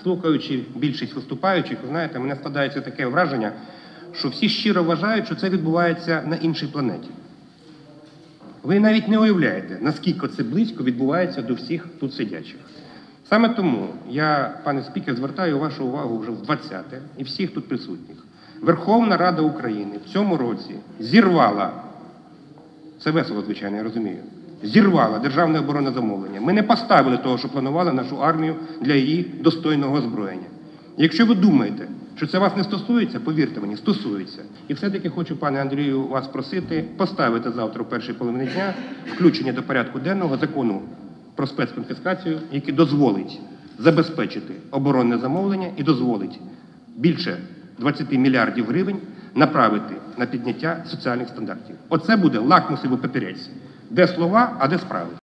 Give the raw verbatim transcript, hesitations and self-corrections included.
слухаючи більшість виступаючих, ви знаєте, мене складається таке враження, що всі щиро вважають, що це відбувається на іншій планеті. Ви навіть не уявляєте, наскільки це близько відбувається до всіх тут сидячих. Саме тому я, пане спікер, звертаю вашу увагу вже в двадцяте і всіх тут присутніх. Верховна Рада України в цьому році зірвала, це весело, звичайно, я розумію, зірвала державне оборонне замовлення. Ми не поставили того, що планували нашу армію для її достойного озброєння. Якщо ви думаєте, що це вас не стосується, повірте мені, стосується. І все-таки хочу, пане Андрію, вас просити поставити завтра в першій половині дня включення до порядку денного закону про спецконфіскацію, який дозволить забезпечити оборонне замовлення і дозволить більше двадцяти мільярдів гривень направити на підняття соціальних стандартів. Оце буде лакмусовий папірець. Де слова, а де справи.